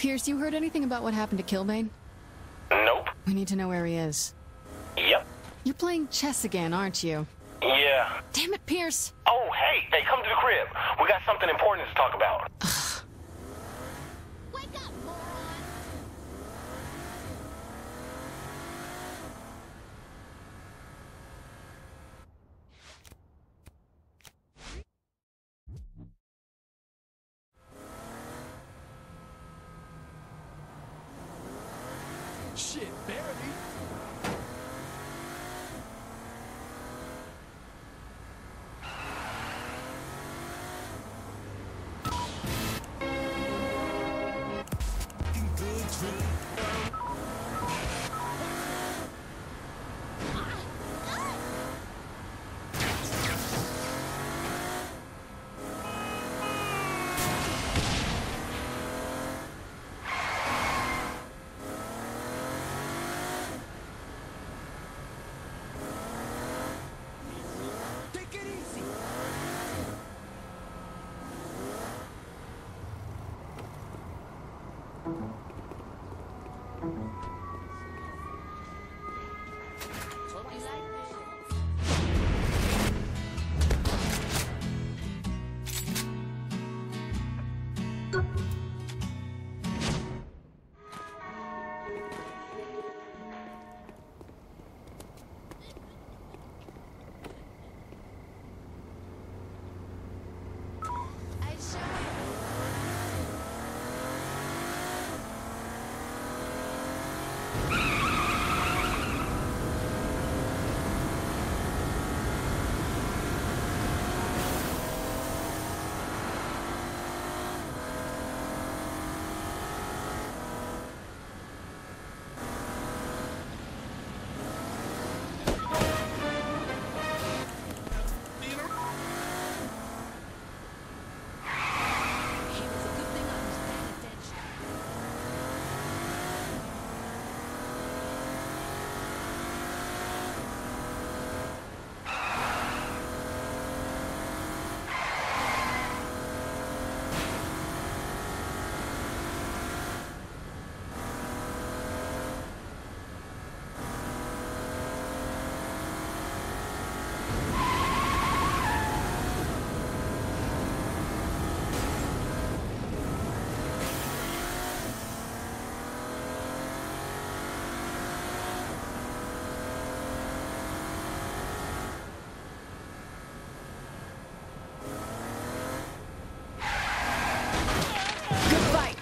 Pierce, you heard anything about what happened to Killbane? Nope. We need to know where he is. Yep. You're playing chess again, aren't you? Yeah. Damn it, Pierce! Oh, hey, come to the crib. We got something important to talk about. Wake up, moron! Shit, barely. Take it easy. I show It was a good thing I was paying attention. Good fight!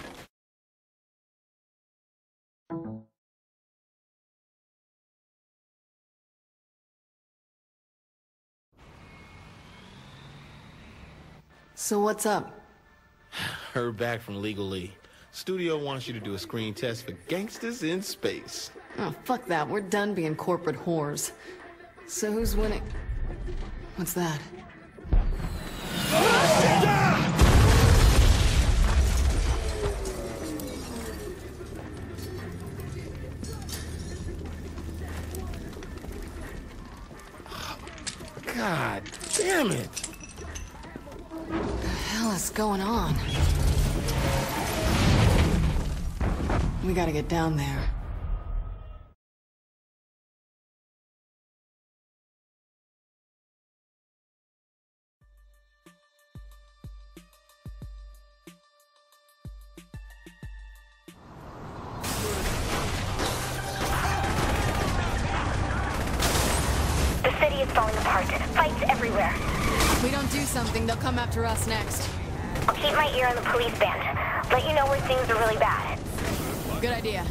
So what's up? Heard back from Legal E. Studio wants you to do a screen test for gangsters in space. Oh, fuck that. We're done being corporate whores. So who's winning? What's that? God damn it! What the hell is going on? We gotta get down there. The city is falling apart. Fights everywhere. If we don't do something, they'll come after us next. I'll keep my ear on the police band. Let you know where things are really bad. Good idea.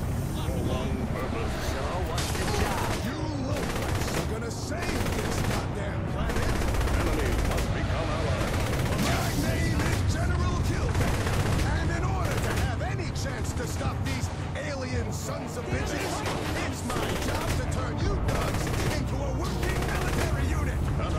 You're gonna save this goddamn planet. My name is General Killbane, and in order to have any chance to stop these alien sons of bitches, it's my job to turn you thugs into a working military unit.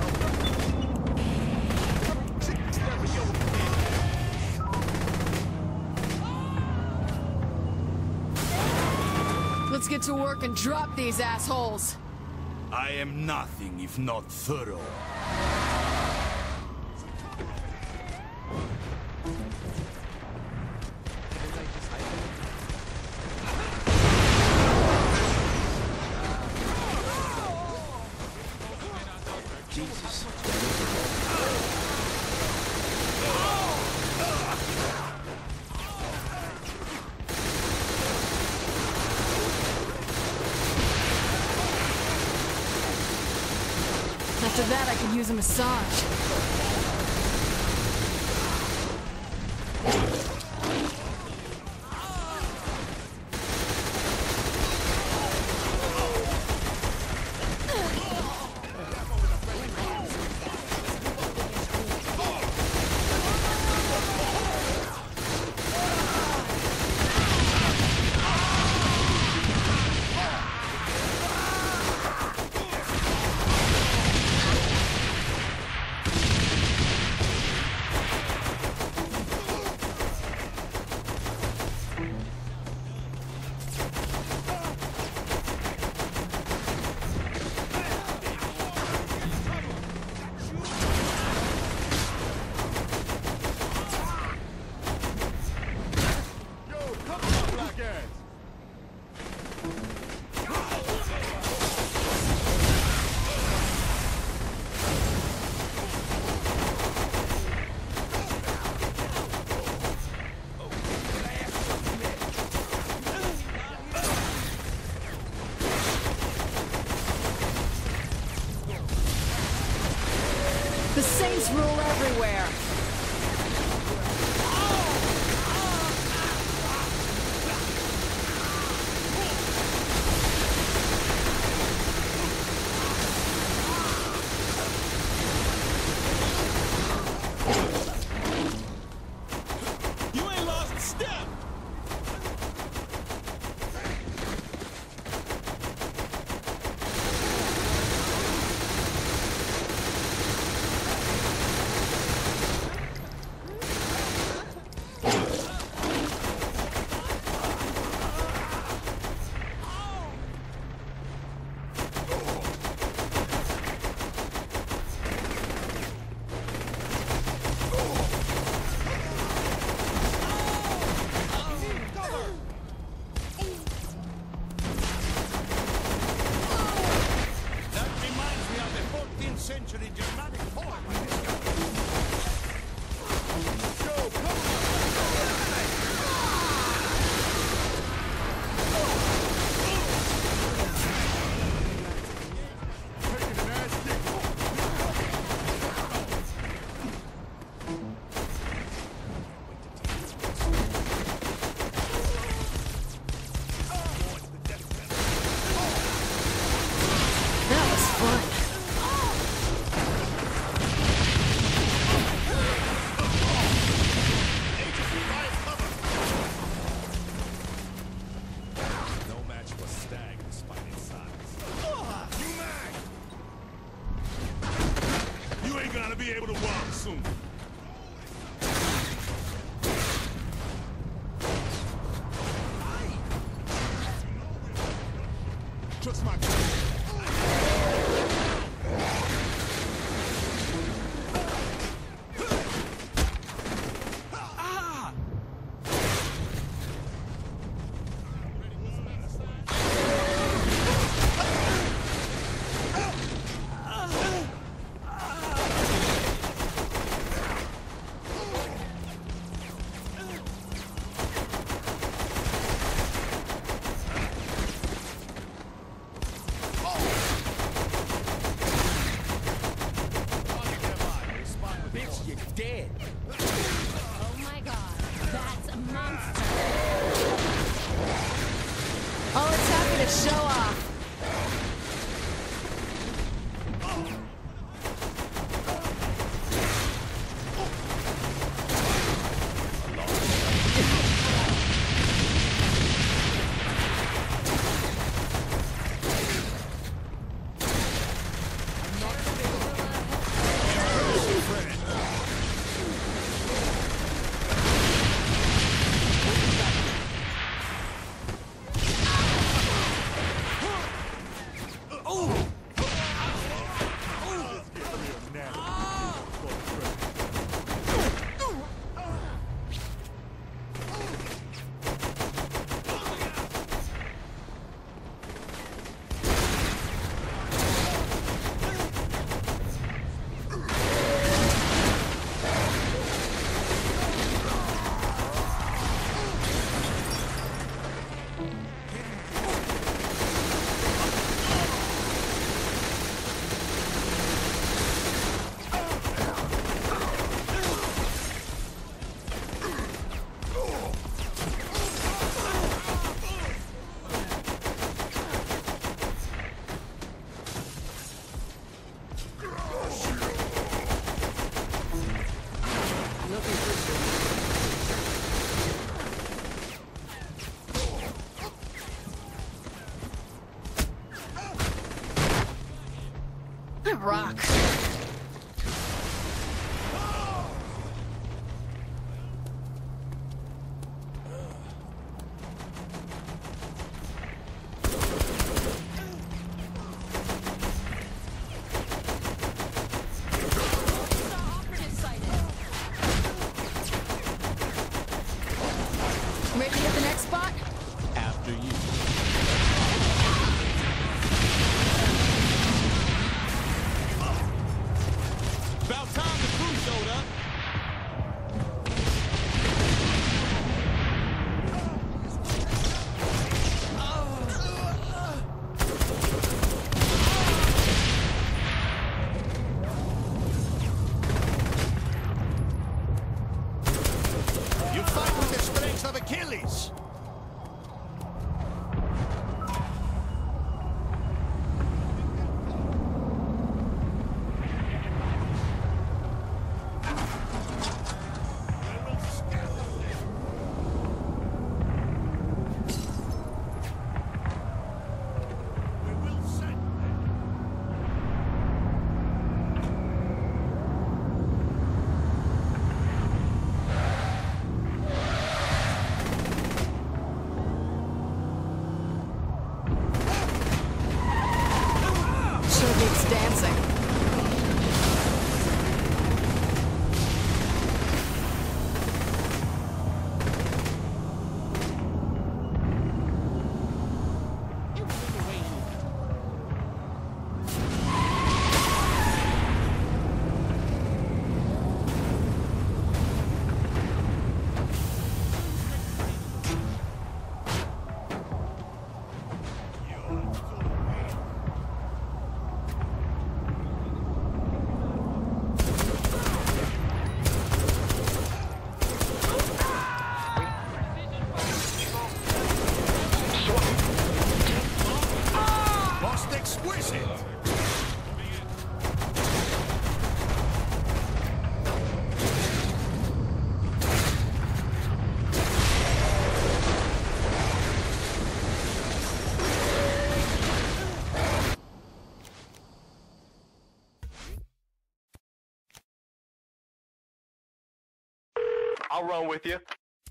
Let's get to work and drop these assholes. I am nothing if not thorough. Jesus. After that, I could use a massage. The Saints rule everywhere. You ain't lost a step. That reminds me of the 14th century Germanic poem. Go, come on! Taking an ass kick. That was fun. No match for Stag despite its size. You mad? You ain't gonna be able to walk soon. Trust my bitch, you're dead. Oh my god, that's a monster. All it's happy to show off. rock. Ready to hit the next spot? After you. About time the crew showed up. You fight with the strength of Achilles. Sure beats dancing. Most exquisite. I'll run with you.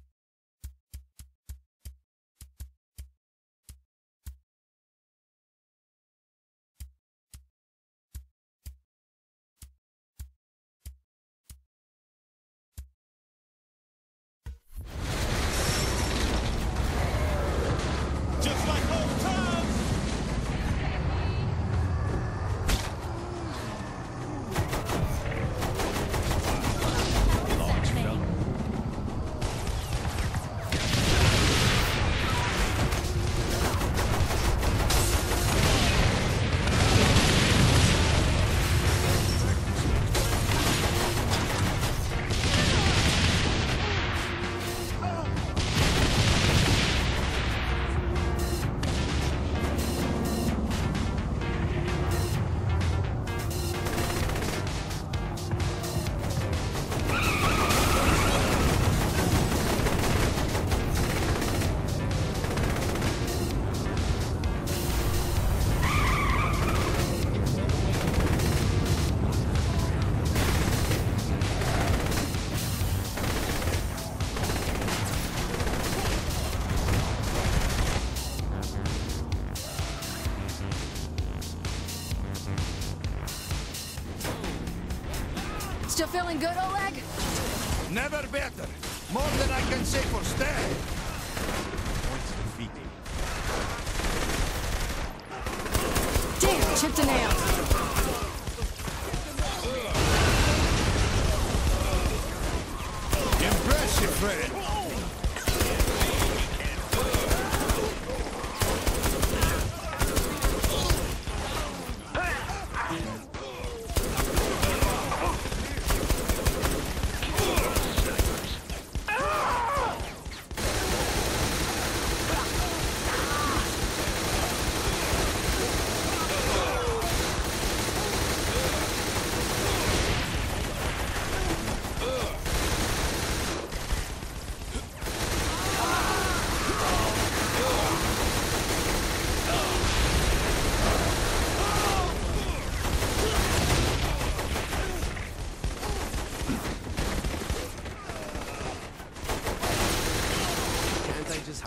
Just like old times. Still feeling good, Oleg? Never better. More than I can say for Stag. Points defeated. Damn, chipped a nail. Impressive, friend.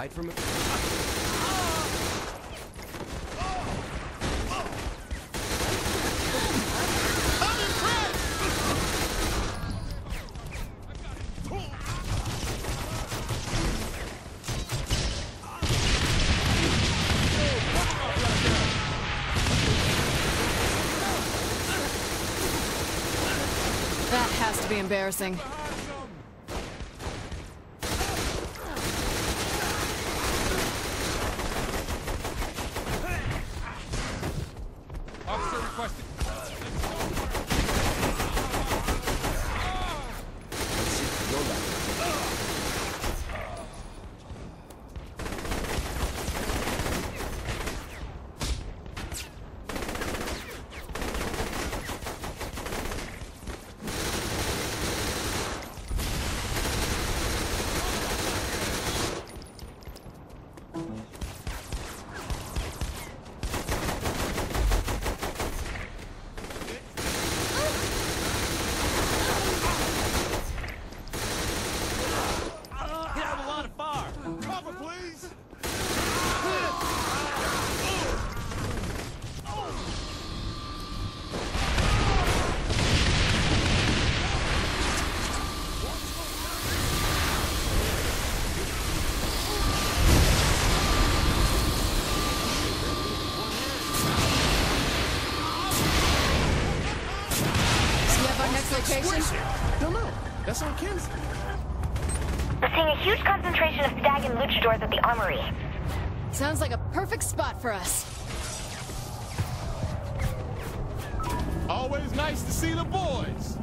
hide from it? That has to be embarrassing. Officer requested. Cover, please! So you have our next location? Don't know. That's on Ken's. We're seeing a huge concentration of stag and luchadors at the armory. Sounds like a perfect spot for us. Always nice to see the boys.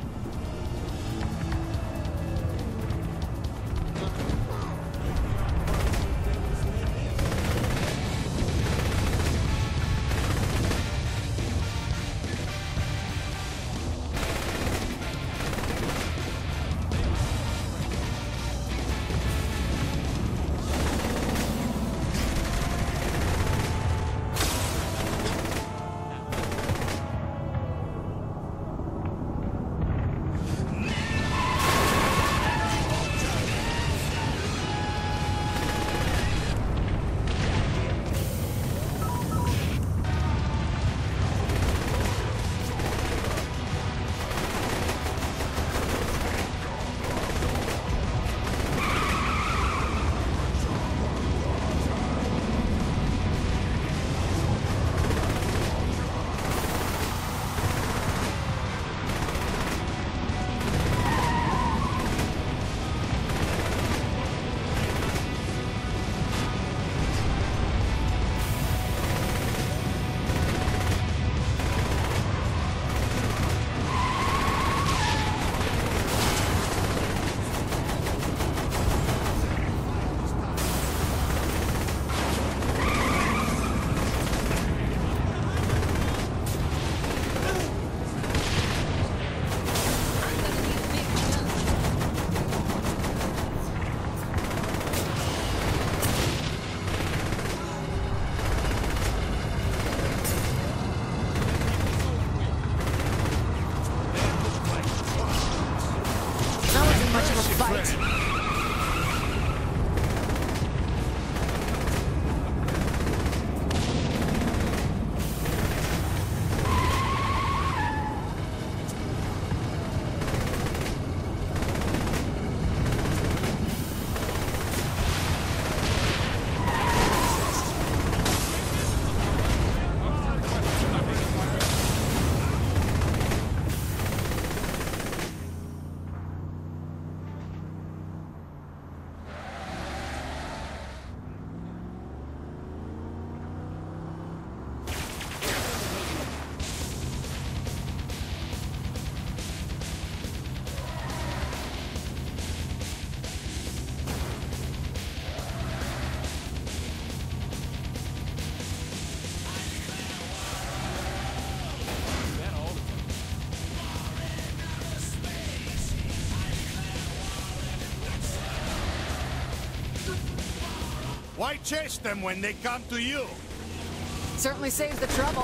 Why chase them when they come to you? Certainly saves the trouble.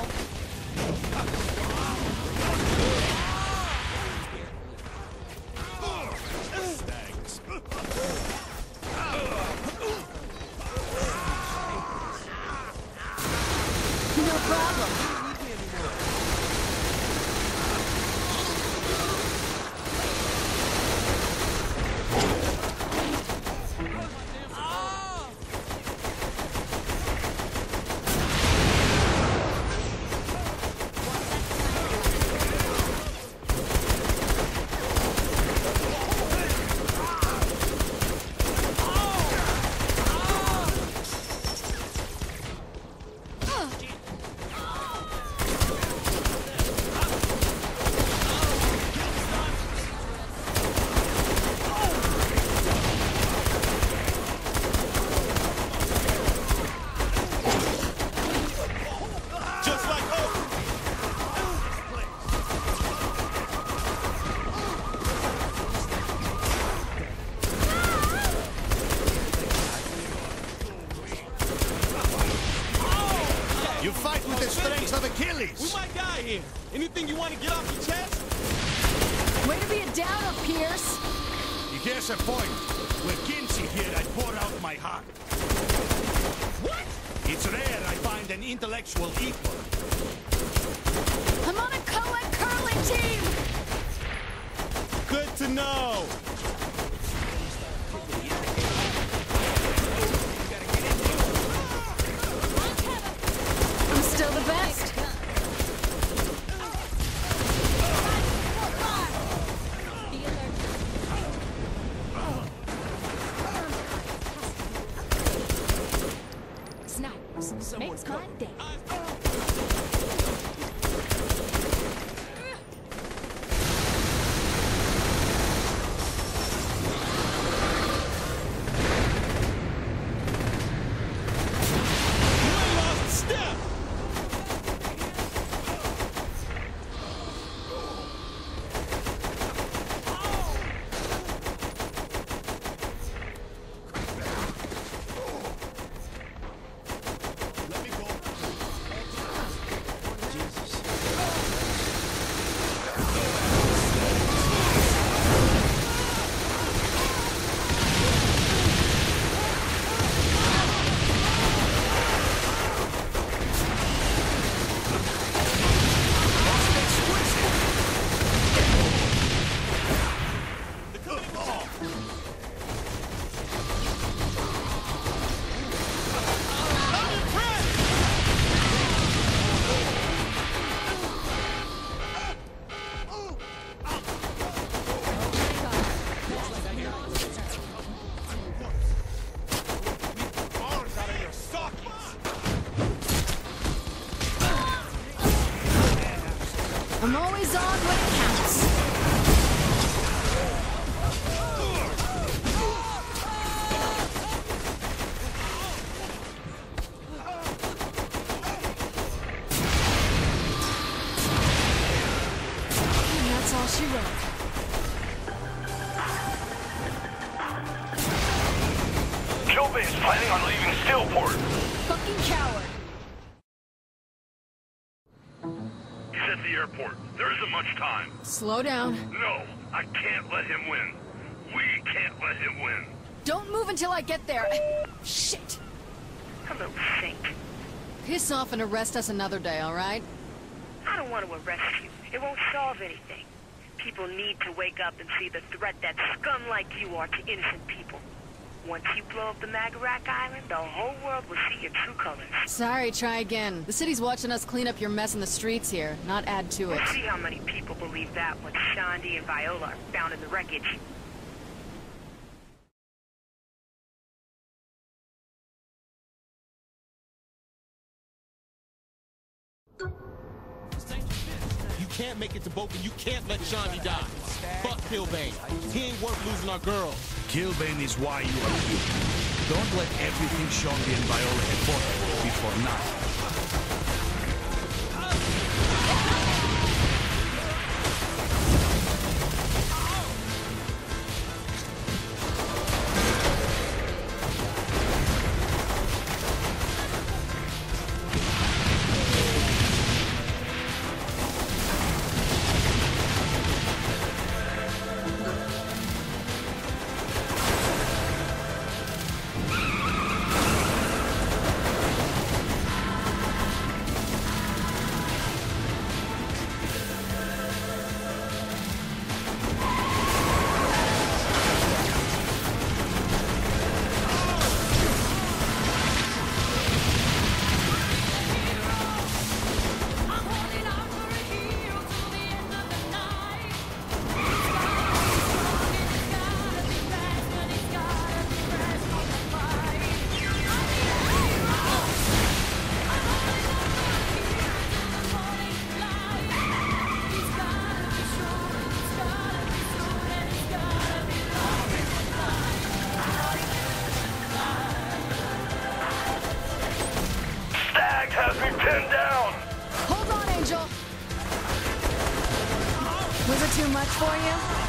here. Anything you want to get off your chest? Way to be a downer, Pierce. You guess a point. With Kinsey here, I pour out my heart. What? It's rare I find an intellectual equal. I'm on a co-ed curling team. Good to know. I'm still the best. Snipes makes my day. I'm always on when it counts. And that's all she wrote. Kilbane is planning on leaving Steelport. Fucking coward. He's at the airport. There isn't much time. Slow down. No, I can't let him win. We can't let him win. Don't move until I get there. Shit. Hello, Saint. Piss off and arrest us another day, all right? I don't want to arrest you. It won't solve anything. People need to wake up and see the threat that scum like you are to innocent people. Once you blow up the Magarak Island, the whole world will see your true colors. Sorry, try again. The city's watching us clean up your mess in the streets here, not add to it. We'll see how many people believe that once Shandi and Viola are found in the wreckage. You can't make it to Boca. You can't let Shandi die. Fuck Kilbane. He ain't worth losing our girl. Kilbane is why you are here. Don't let everything Shandi and Viola have fought be for nothing. Has me pinned down. Hold on, Angel. Was it too much for you?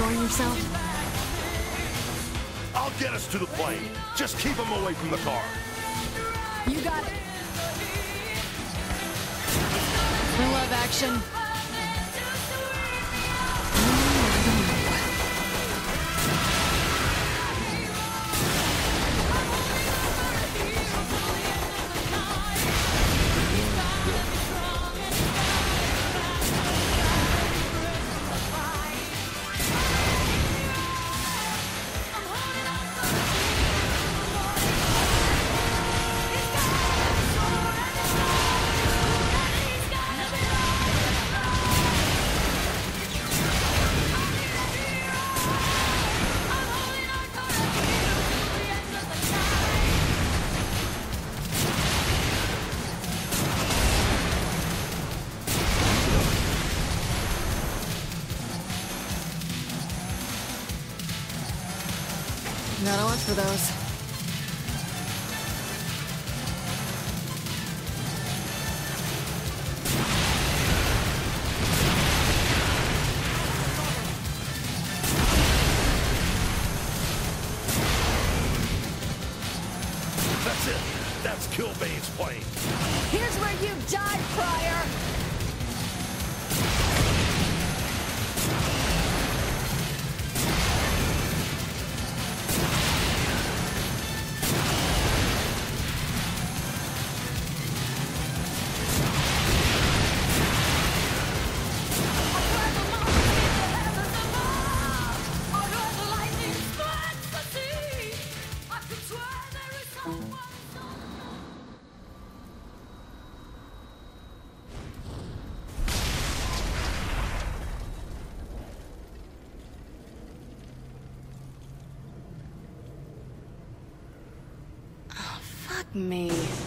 enjoying yourself? I'll get us to the plane. Just keep him away from the car. You got it. I love action. Gotta watch for those. That's it. That's Killbane's plane. Here's where you died, Pryor! Fuck me.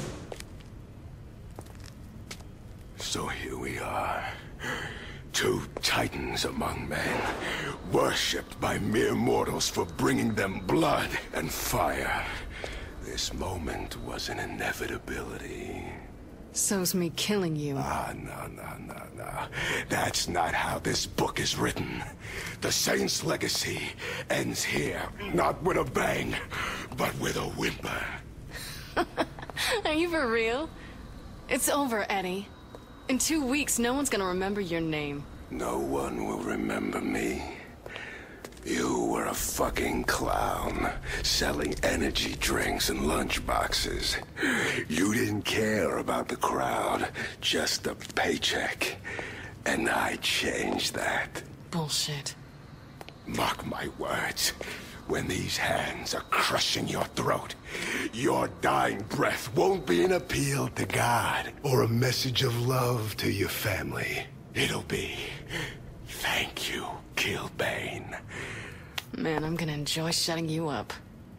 So here we are. Two titans among men, worshipped by mere mortals for bringing them blood and fire. This moment was an inevitability. So's me killing you. No. That's not how this book is written. The Saint's legacy ends here, not with a bang, but with a whimper. Are you for real? It's over, Eddie. In 2 weeks, no one's gonna remember your name. No one will remember me. You were a fucking clown, selling energy drinks and lunchboxes. You didn't care about the crowd, just a paycheck. And I changed that. Bullshit. Mark my words. When these hands are crushing your throat, your dying breath won't be an appeal to God or a message of love to your family. It'll be, thank you, Killbane. Man, I'm gonna enjoy shutting you up.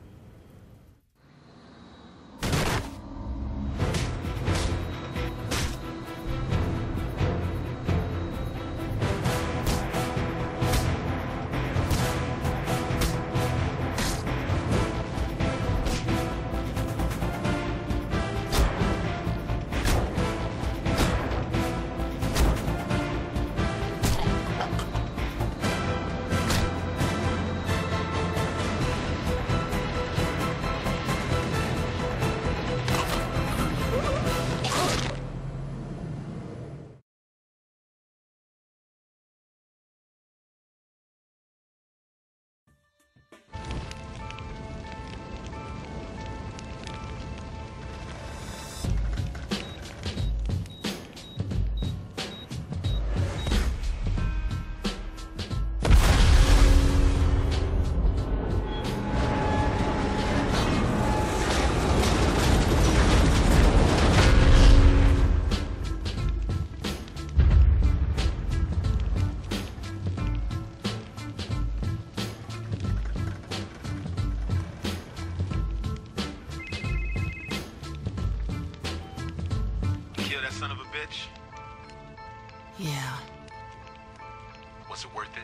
Son of a bitch? Yeah. Was it worth it?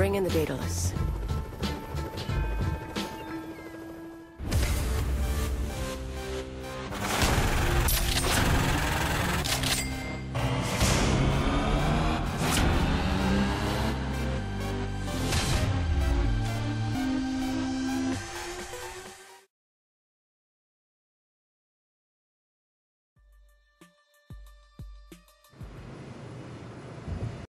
Bring in the Daedalus.